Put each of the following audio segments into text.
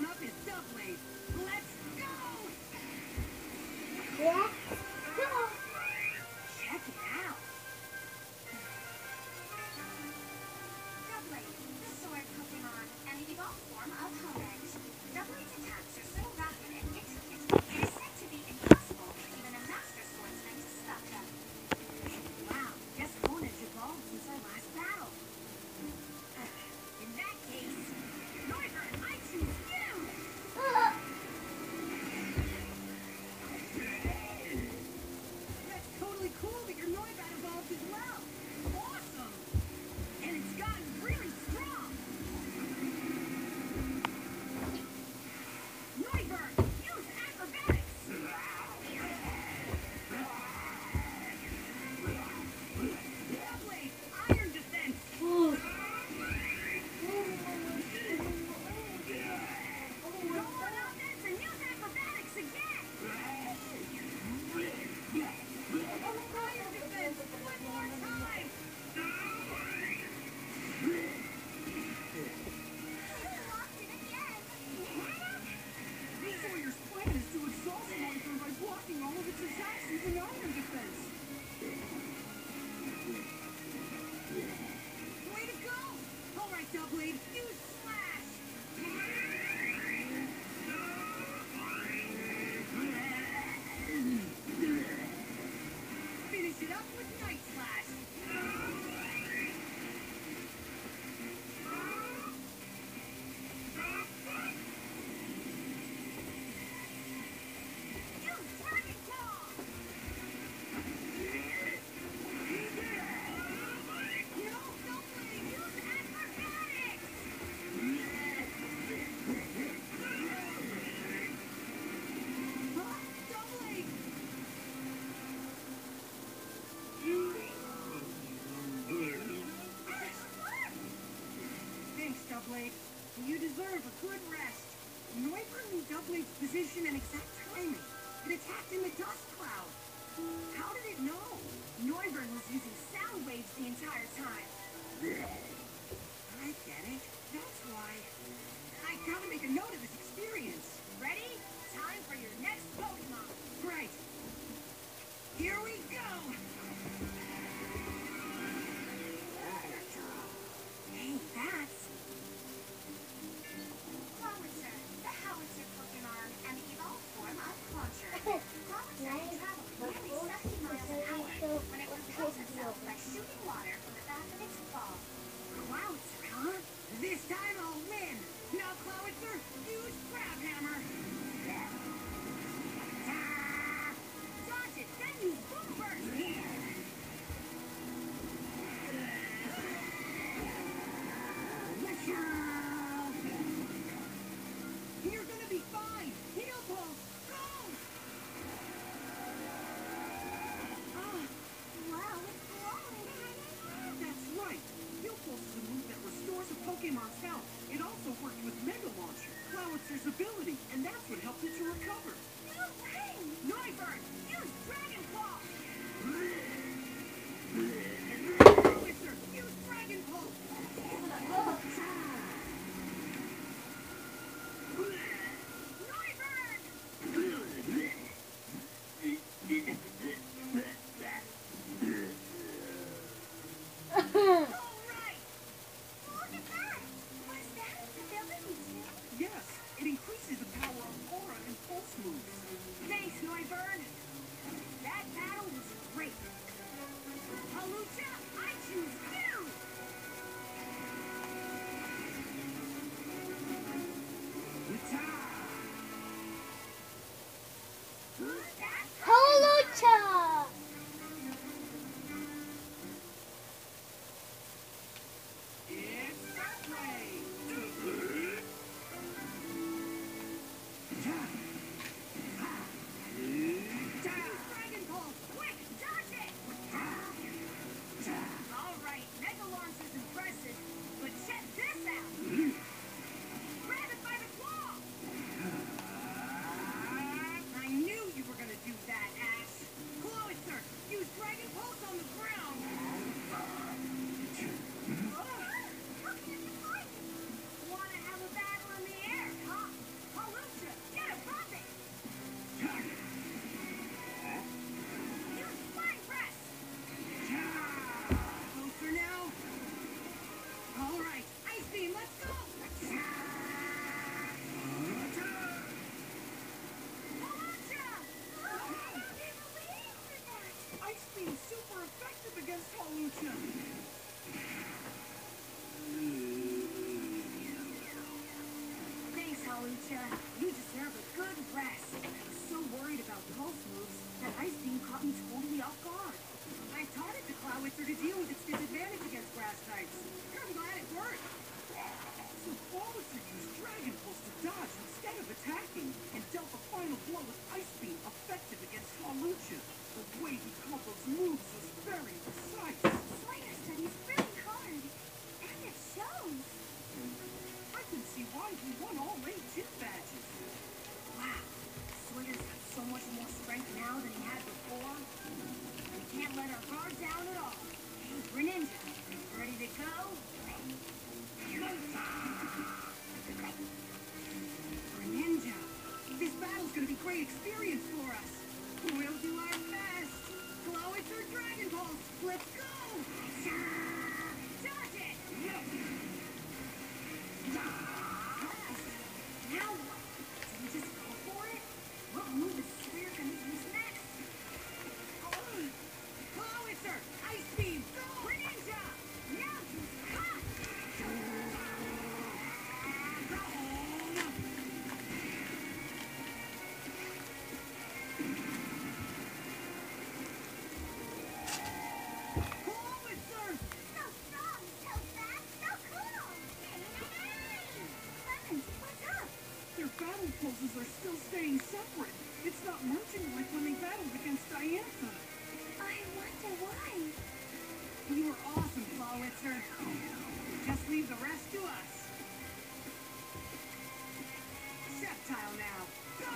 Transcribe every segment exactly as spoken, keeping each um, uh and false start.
one up is Doublade. Let's go! Let's go! Check it out. Doublade, the sword Pokemon, and the evolved form of Homage. Doublade's attacks are so rapid and intricate, it is said to be impossible for even a master swordsman to stop them. Wow, guess Honage evolved since our last battle. In that case, Noivern, I choose you! That's totally cool that your Noibat evolved as well. Awesome! And it's gotten really strong. Noivern, use acrobatics! Doublade, iron defense! Go on offense and use acrobatics again! Iron defense, one more time! Lost it again! Sawyer's plan is to exhaust Noivern by blocking all of its attacks using iron defense. Way to go! All right, Doublade, use Slash! Finish it up with Night Slash! Use Dragon Claw! No, Doublade, use acrobatics! Huh? Doublade! Thanks, Doublade. You deserve a good rest. Noivern knew Doublade's position and exact timing. It attacked in the dust cloud. How did it know? Noivern was using sound waves the entire time. I get it. That's why. I gotta make a note of this experience. Ready? Time for your next Pokemon! Right. Here we go. Hey, that's... Clemont, the howitzer Pokemon, and the evolved form of Clauncher. Clemont can travel nearly seventy miles an hour when it propels itself by shooting water from the back of its claw. Cloudster, huh? This time I'll win. Now, Cloudster, use Crab Hammer. Ah! Dodge it, then use Boom Burst. You're gonna be fine. Heal Pulse, go! Ah, Wow, it's glowing! that's right. Heal Pulse is a move that restores a Pokemon's health. It also works with Mega Launcher, Cloudster's ability, and that's what helped it to recover. No way! Noivern, use Dragon Claw! Cloudster, use Dragon Pulse! Noivern! All right! Look at that! Was that its ability too? Yes, it increases the power of Aura and Pulse moves. Thanks, Noivern! That Lucha. Thanks, Halucha. You deserve a good rest. I was so worried about pulse moves that Ice Beam caught me totally off guard. I taught it to Clowitzer to deal with its disadvantage against grass types. I'm glad it worked. So Clowitzer used Dragon Pulse to dodge instead of attacking, and dealt a final blow with Ice Beam effective against Halucha. The way he caught those moves was very precise. Sawyer studies really hard, and it shows. I can see why he won all eight gym badges. Wow, Sawyer's got so much more strength now than he had before. We can't let our guard down at all. Hey, greninja, ready to go? Greninja, this battle's gonna be great experience for us. We'll do our best. Clowitzer Dragon Pulse, let's go! Dodge it! Now what? Do we just go for it? What move is Sawyer gonna use next? Oh! Clowitzer! Ice Beam! Go! Greninja! Now you cut! Clowitzer! So strong, so fast, so cool. Hey, Clement, what's up? Their battle pulses are still staying separate. It's not merging like when they battled against Diantha. I wonder why. You were awesome, Clowitzer. Just leave the rest to us. Sceptile now. Go!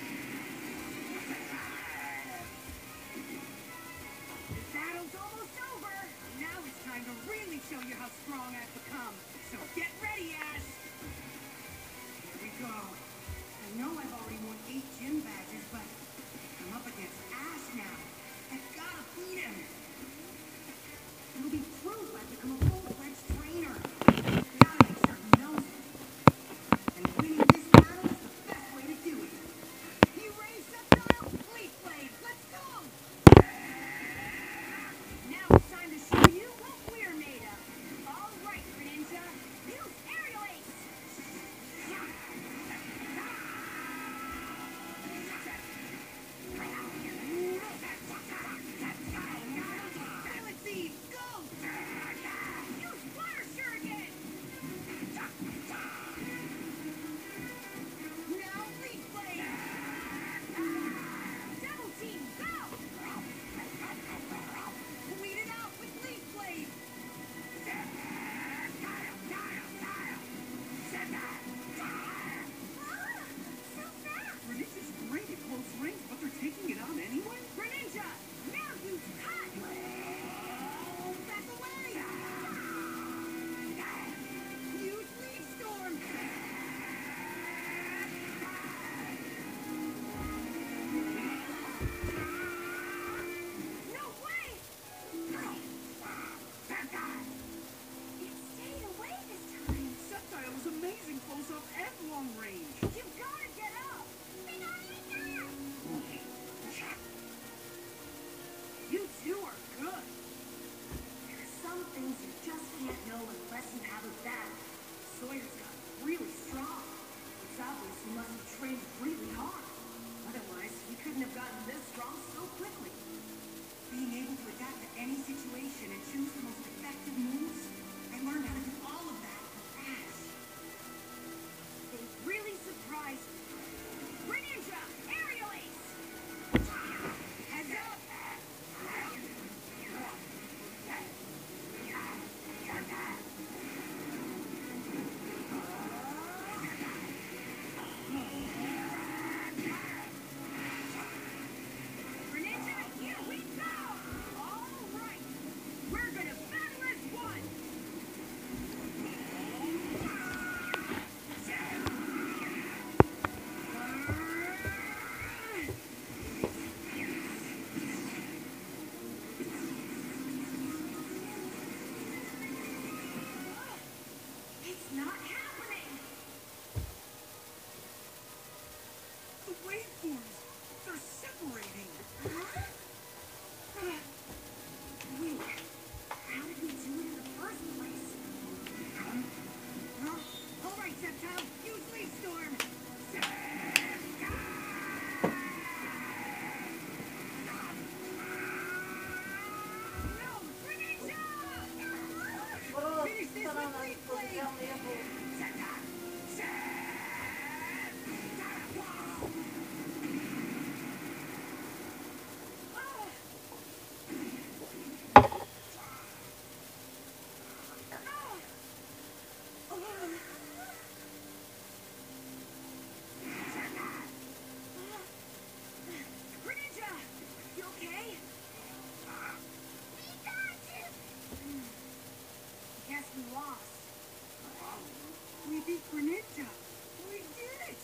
The battle's almost over. Now it's time to really show you how strong I've become. So get ready, Ash. Here we go. I know I've already won eight gym badges, but I'm up against Ash now. I've gotta beat him. It'll be proof I've become a full-fledged trainer. Gotta make sure he knows it. And winning this battle is the best way to do it. You ready, Sceptile? Leaf Blade, let's go! Now it's time to show you what we're made of. All right, Greninja, use Aerial Ace! Silent Seed, go! Use Water Shuriken! Now Leaf Blade! Double Team, go! Lead it out with Leaf Blade! Ah, so fast. Greninja's great at close range, but they're taking it on anyway? Greninja! Now use Cut! Back away! Use Leaf Storm! No way! It stayed away this time. Sceptile was amazing close-up and long range. You've got to get up. You two are good. There are some things you just can't know unless you have a battle. Sawyer's got really strong. It's obvious he must have trained really hard. Otherwise, he couldn't have gotten this strong so quickly. Being able to adapt to any situation and choose the most effective moves, I learned how to do all of that from Ash. They really surprised me. Greninja, Aerial Ace! Heads up! Greninja, here we go! All right, we're gonna Greninja, you okay? Guess we lost. We beat Greninja. We did it.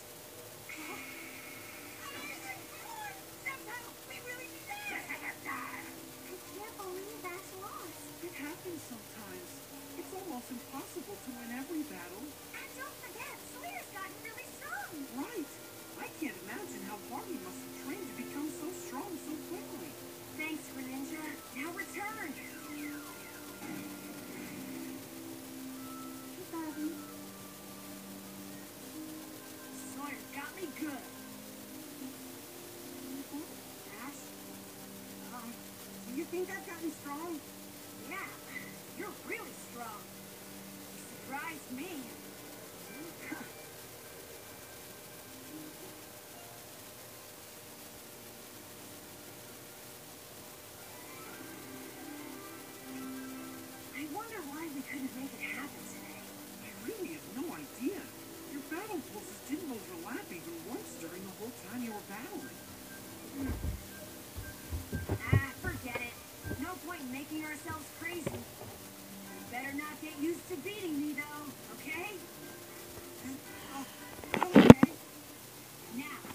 Somehow, we really did it. I can't believe that's lost. It happens sometimes. It's almost impossible to win every battle. And don't forget, Sawyer's gotten really strong. Right. I can't imagine how hard he must have trained to become so strong so quickly. Thanks, Greninja. Now return. Bobby. Sawyer got me good. Ash? Um, do you think I've gotten strong? Yeah, you're really strong. You surprised me. I wonder why we couldn't make it happen today. I really have no idea. Your battle pulses didn't overlap even once during the whole time you were battling. Ah, forget it. No point in making ourselves crazy. You better not get used to beating me, though, okay? Oh, okay. Now,